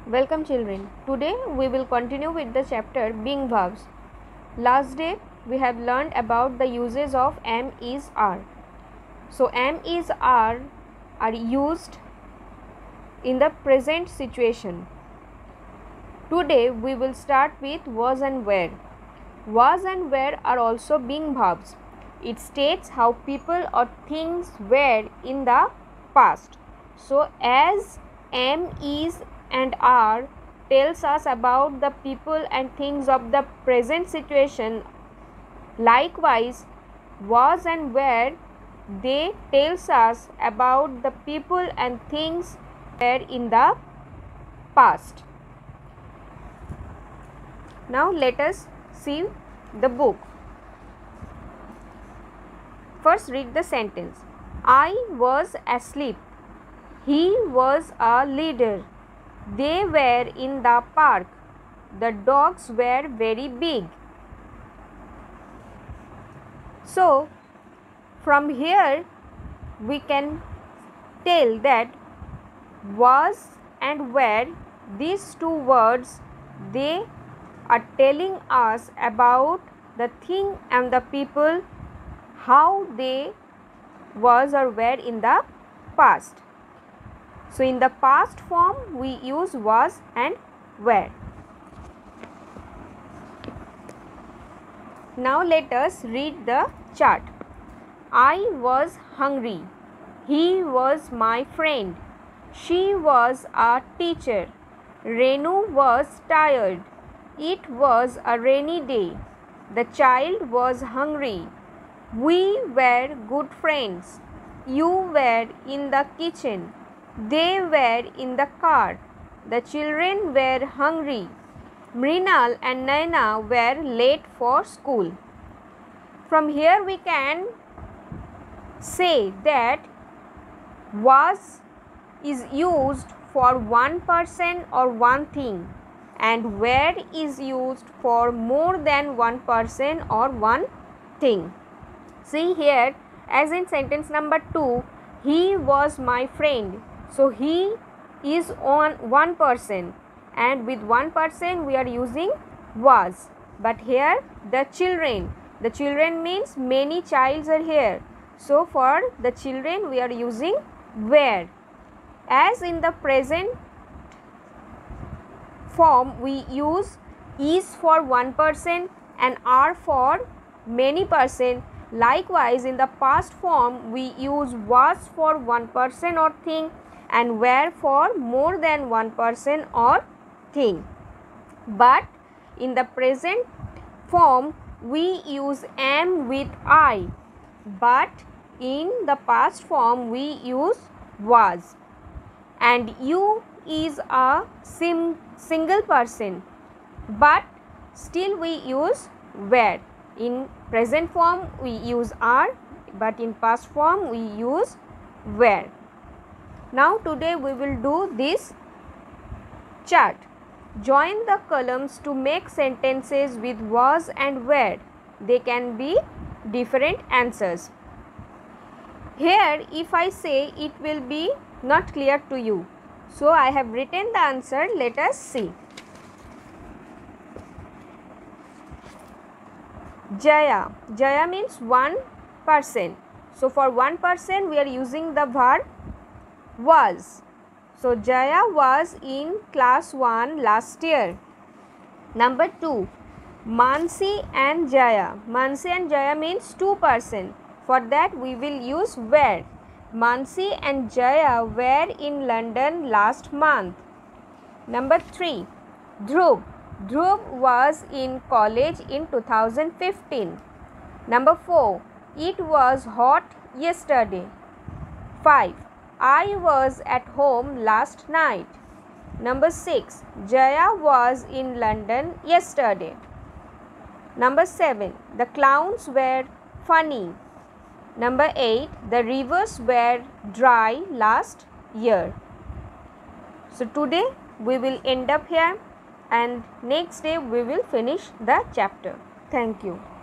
Welcome children. Today we will continue with the chapter being verbs. Last day we have learned about the uses of am, is, are. So am, is, are used in the present situation. Today we will start with was and were. Was and were are also being verbs. It states how people or things were in the past. So as am, is and are tells us about the people and things of the present situation. Likewise, was and were they tells us about the people and things were in the past. Now let us see the book. First read the sentence. I was asleep. He was a leader. They were in the park. The dogs were very big. So, from here we can tell that was and were, these two words, they are telling us about the thing and the people, how they was or were in the past. So, in the past form we use was and were. Now, let us read the chart. I was hungry. He was my friend. She was a teacher. Renu was tired. It was a rainy day. The child was hungry. We were good friends. You were in the kitchen. They were in the car. The children were hungry. Mrinal and Naina were late for school. From here we can say that was is used for one person or one thing, and were is used for more than one person or one thing. See here, as in sentence number 2, he was my friend. So, he is on one person, and with one person we are using was. But here the children means many childs are here. So, for the children we are using were. As in the present form we use is for one person and are for many person. Likewise, in the past form we use was for one person or thing and were for more than one person or thing. But in the present form we use am with I, but in the past form we use was. And you is a single person, but still we use were. In present form we use are, but in past form we use were. Now today we will do this chart. Join the columns to make sentences with was and were. They can be different answers. Here if I say, it will be not clear to you. So I have written the answer. Let us see. Jaya. Jaya means one person. So for one person we are using the verb was. So Jaya was in class 1 last year. Number 2, Mansi and Jaya. Mansi and Jaya means two person. For that we will use were. Mansi and Jaya were in London last month. Number 3, Dhruv. Dhruv was in college in 2015. Number 4, it was hot yesterday. 5, I was at home last night. Number 6, Jaya was in London yesterday. Number 7, the clowns were funny. Number 8, the rivers were dry last year. So today we will end up here, and next day we will finish the chapter. Thank you.